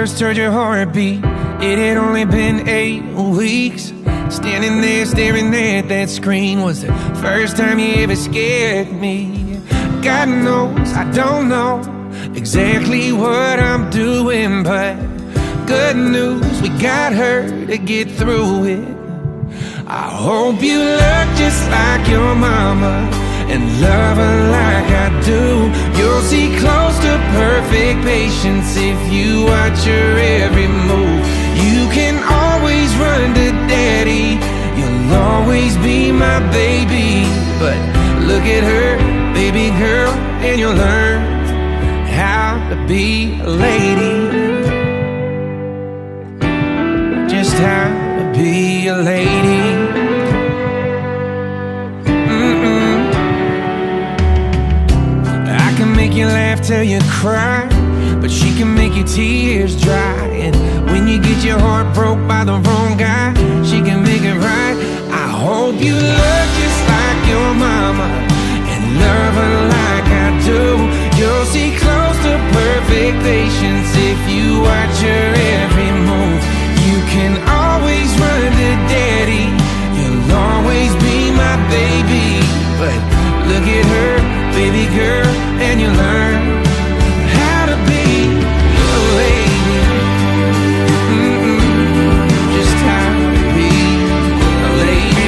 first heard your heartbeat, it had only been 8 weeks. Standing there staring at that screen was the first time you ever scared me. God knows I don't know exactly what I'm doing, but good news, we got her to get through it. I hope you look just like your mama and love her like I do. You'll see close to perfect patience if you watch her every move. You can always run to daddy, you'll always be my baby. But look at her, baby girl, and you'll learn how to be a lady. Just how to be a lady. I can make you laugh till you cry, but she can make your tears dry. And when you get your heart broke by the wrong guy, she can make it right. I hope you look just like your mama and love her like I do. You'll see close to perfect patience if you watch her every move. You can always run to daddy, you'll always be my baby. But look at her, baby girl, and you learn how to be a lady. Just how to be a lady.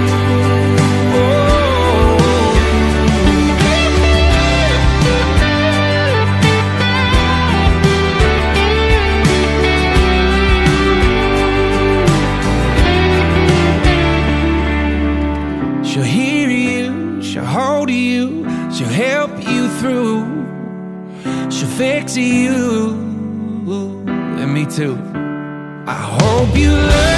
She'll hear you, she'll hold you, she'll help you through, she'll fix you, and me too. I hope you learn